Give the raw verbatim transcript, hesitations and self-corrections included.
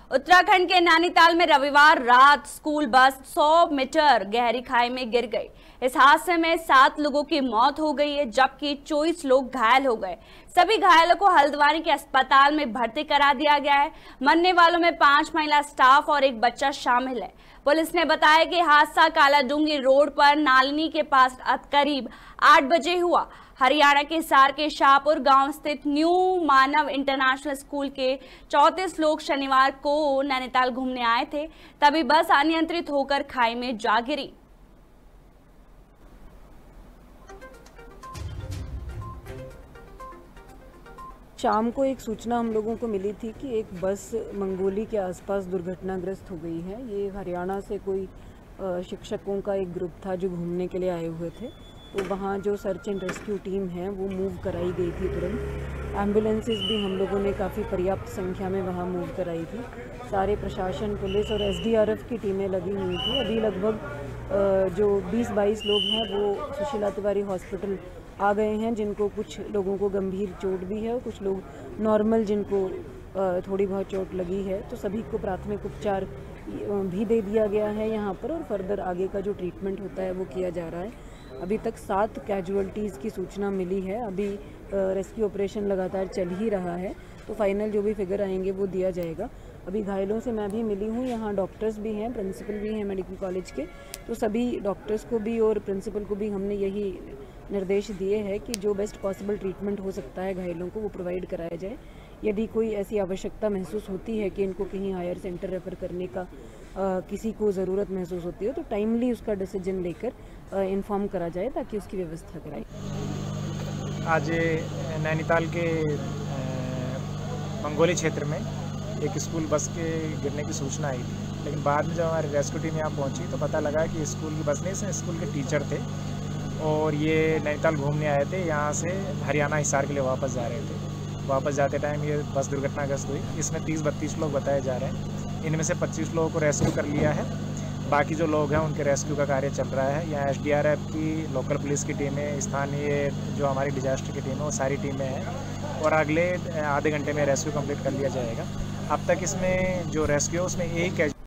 उत्तराखंड के नैनीताल में रविवार रात स्कूल बस सौ मीटर गहरी खाई में गिर गई। इस हादसे में सात लोगों की मौत हो गई है, जबकि चौबीस लोग घायल हो गए। सभी घायलों को हल्द्वानी के अस्पताल में भर्ती करा दिया गया है। मरने वालों में पांच महिला स्टाफ और एक बच्चा शामिल है। पुलिस ने बताया कि हादसा कालाडूंगी रोड पर नालनी के पास करीब आठ बजे हुआ। हरियाणा के हिसार के शाहपुर गांव स्थित न्यू मानव इंटरनेशनल स्कूल के चौंतीस लोग शनिवार को नैनीताल घूमने आए थे, तभी बस अनियंत्रित होकर खाई में जा गिरी। शाम को एक सूचना हम लोगों को मिली थी कि एक बस मंगोली के आसपास दुर्घटनाग्रस्त हो गई है। ये हरियाणा से कोई शिक्षकों का एक ग्रुप था जो घूमने के लिए आए हुए थे, तो वहाँ जो सर्च एंड रेस्क्यू टीम है वो मूव कराई गई थी तुरंत। एम्बुलेंसेस भी हम लोगों ने काफ़ी पर्याप्त संख्या में वहाँ मूव कराई थी। सारे प्रशासन, पुलिस और एस डी आर एफ की टीमें लगी हुई थी। अभी लगभग जो बीस बाईस लोग हैं वो सुशीला तिवारी हॉस्पिटल आ गए हैं, जिनको कुछ लोगों को गंभीर चोट भी है और कुछ लोग नॉर्मल जिनको थोड़ी बहुत चोट लगी है। तो सभी को प्राथमिक उपचार भी दे दिया गया है यहाँ पर, और फर्दर आगे का जो ट्रीटमेंट होता है वो किया जा रहा है। अभी तक सात कैजुअल्टीज़ की सूचना मिली है। अभी रेस्क्यू ऑपरेशन लगातार चल ही रहा है, तो फाइनल जो भी फिगर आएंगे वो दिया जाएगा। अभी घायलों से मैं भी मिली हूँ, यहाँ डॉक्टर्स भी हैं, प्रिंसिपल भी हैं मेडिकल कॉलेज के, तो सभी डॉक्टर्स को भी और प्रिंसिपल को भी हमने यही निर्देश दिए हैं कि जो बेस्ट पॉसिबल ट्रीटमेंट हो सकता है घायलों को वो प्रोवाइड कराया जाए। यदि कोई ऐसी आवश्यकता महसूस होती है कि इनको कहीं हायर सेंटर रेफर करने का आ, किसी को ज़रूरत महसूस होती है, तो टाइमली उसका डिसीजन लेकर इन्फॉर्म करा जाए ताकि उसकी व्यवस्था कराए। आज नैनीताल के मंगोली क्षेत्र में एक स्कूल बस के गिरने की सूचना आई थी, लेकिन बाद में जब हमारी रेस्क्यू टीम यहाँ पहुँची तो पता लगा कि स्कूल की बस नहीं, इसमें स्कूल के टीचर थे और ये नैनीताल घूमने आए थे। यहाँ से हरियाणा हिसार के लिए वापस जा रहे थे। वापस जाते टाइम ये बस दुर्घटनाग्रस्त हुई। इसमें तीस बत्तीस लोग बताए जा रहे हैं। इनमें से पच्चीस लोगों को रेस्क्यू कर लिया है। बाकी जो लोग हैं उनके रेस्क्यू का कार्य चल रहा है। यहाँ एस डी आर एफ की, लोकल पुलिस की टीमें, स्थानीय जो हमारी डिजास्टर की टीम है वो सारी टीमें हैं, और अगले आधे घंटे में रेस्क्यू कंप्लीट कर लिया जाएगा। अब तक इसमें जो रेस्क्यू है उसमें एक